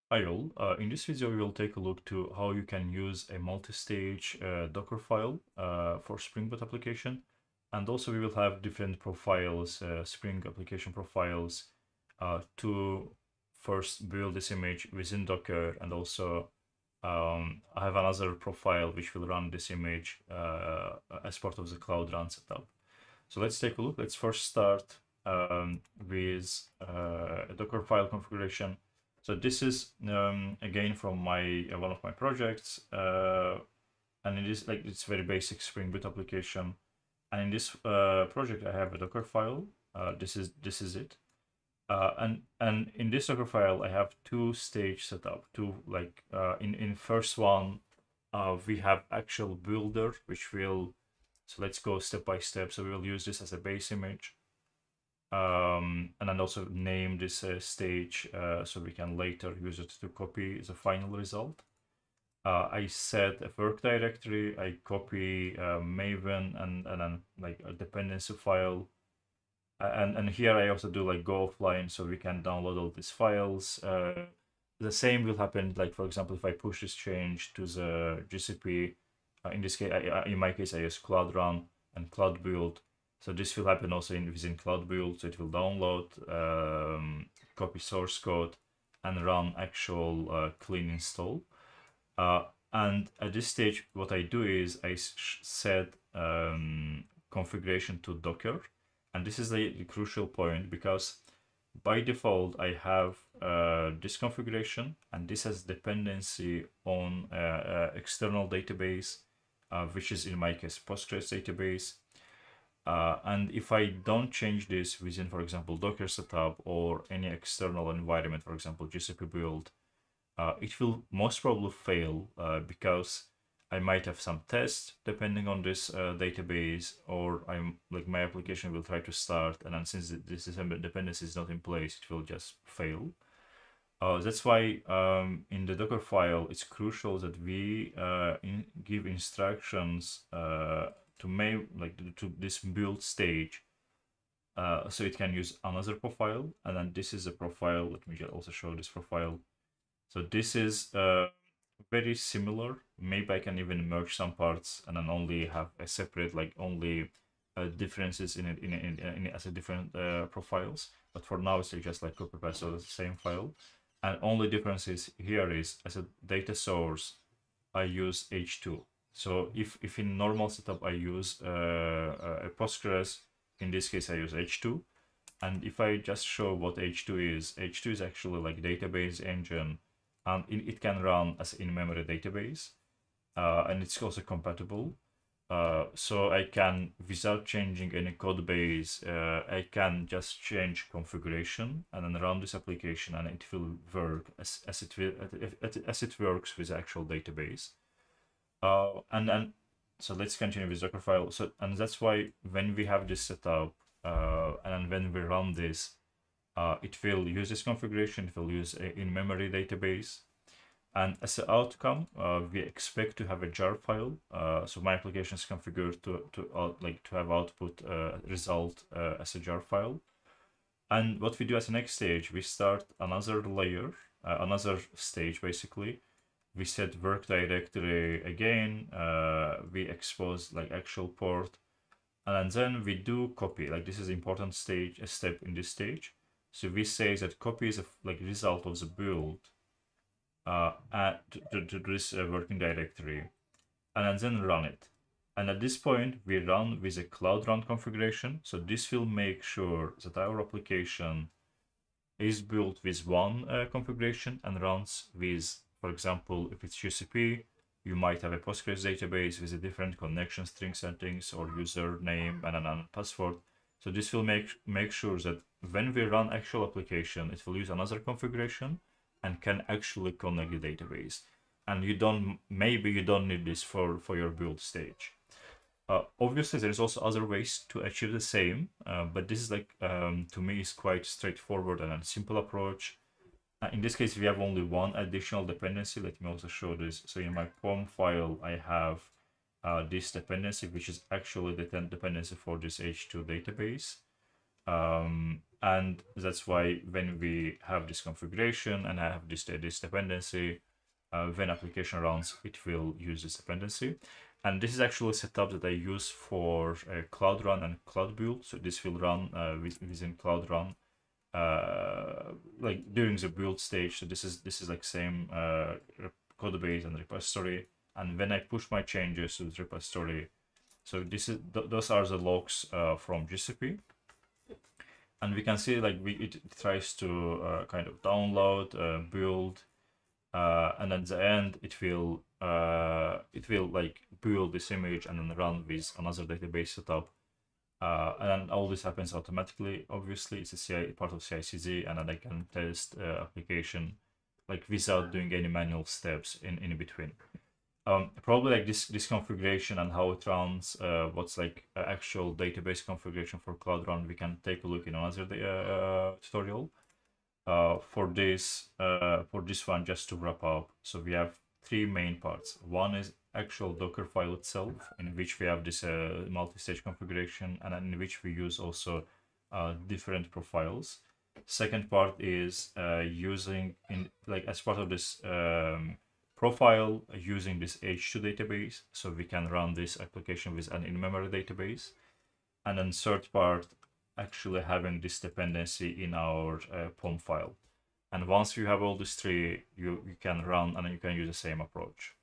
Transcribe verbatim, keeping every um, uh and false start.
Hi all, uh, in this video we will take a look to how you can use a multi-stage uh, Dockerfile uh, for Spring Boot application, and also we will have different profiles, uh, Spring application profiles, uh, to first build this image within Docker, and also um, I have another profile which will run this image uh, as part of the Cloud Run setup. So let's take a look. Let's first start um, with uh, a Dockerfile configuration. So this is um, again from my uh, one of my projects, uh, and it is like it's very basic Spring Boot application. And in this uh, project, I have a Dockerfile. Uh, this is this is it, uh, and and in this Dockerfile, I have two stage setup. Two like uh, in in first one, uh, we have actual builder, which will. So let's go step by step. So we will use this as a base image. Um, and then also name this uh, stage uh, so we can later use it to copy the final result. Uh, I set a work directory, I copy uh, Maven and, and then like a dependency file. And, and here I also do like go offline so we can download all these files. Uh, the same will happen, like for example, if I push this change to the G C P, uh, in this case, I, in my case, I use Cloud Run and Cloud Build. So this will happen also in within Cloud Build. So it will download, um, copy source code, and run actual uh, clean install. Uh, and at this stage, what I do is I set um, configuration to Docker, and this is the, the crucial point because by default I have uh, this configuration, and this has dependency on uh, uh, external database, uh, which is in my case Postgres database. Uh, and if I don't change this within, for example, Docker setup or any external environment, for example, G C P build, uh, it will most probably fail uh, because I might have some tests depending on this uh, database, or I'm like my application will try to start, and then since this dependency is not in place, it will just fail. Uh, that's why um, in the Dockerfile, it's crucial that we uh, in, give instructions uh, to make like to this build stage, uh, so it can use another profile, and then this is a profile. Let me also show this profile. So this is uh, very similar. Maybe I can even merge some parts and then only have a separate, like only uh, differences in it in, in, in, in as a different uh, profiles. But for now, it's just like copy paste, so it's the same file. And only difference is here is as a data source, I use H two. So if, if in normal setup I use uh, a Postgres, in this case I use H two. And if I just show what H two is, H two is actually like database engine, and it can run as in-memory database, uh, and it's also compatible. Uh, so I can, without changing any code base, uh, I can just change configuration and then run this application, and it will work as, as it will, as it works with the actual database. Uh, and then so let's continue with Dockerfile. So and that's why when we have this setup, uh, and when we run this, uh, it will use this configuration. It will use a in-memory database. And as an outcome, uh, we expect to have a jar file. Uh, so my application is configured to to uh, like to have output uh, result uh, as a jar file. And what we do as the next stage, we start another layer, uh, another stage basically. We set work directory again. Uh, we expose like actual port, and then we do copy. Like this is important stage, a step in this stage. So we say that copy is a like result of the build. Uh, add to, to this uh, working directory, and then run it. And at this point, we run with a Cloud Run configuration. So this will make sure that our application is built with one uh, configuration and runs with, for example, if it's G C P, you might have a Postgres database with a different connection string settings or username and a password. So this will make make sure that when we run actual application, it will use another configuration and can actually connect the database. And you don't, maybe you don't need this for, for your build stage. Uh, obviously, there's also other ways to achieve the same, uh, but this is like, um, to me, is quite straightforward and a simple approach. Uh, in this case, we have only one additional dependency. Let me also show this. So in my P O M file, I have uh, this dependency, which is actually the dependency for this H two database. Um, and that's why when we have this configuration and I have this, this dependency, uh, when application runs, it will use this dependency. And this is actually a setup that I use for uh, Cloud Run and Cloud Build. So this will run uh, within Cloud Run, uh, like during the build stage. So this is this is like same uh, code base and repository. And when I push my changes to the repository, so this is th those are the logs uh, from G C P. And we can see like we it, it tries to uh, kind of download, uh, build, uh, and at the end it will uh, it will like build this image and then run with another database setup. Uh, and then all this happens automatically. Obviously, it's a C I, part of C I C D, and then I can test uh, application like without doing any manual steps in in between. Um, probably like this this configuration and how it runs, uh, what's like uh, actual database configuration for Cloud Run, we can take a look in another uh, tutorial. Uh, for this uh, for this one, just to wrap up, so we have three main parts. One is actual Dockerfile itself, in which we have this uh, multi-stage configuration, and in which we use also uh, different profiles. Second part is uh, using in like as part of this um, profile, using this H two database, so we can run this application with an in-memory database. And then third part, actually having this dependency in our uh, P O M file. And once you have all these three, you, you can run and you can use the same approach.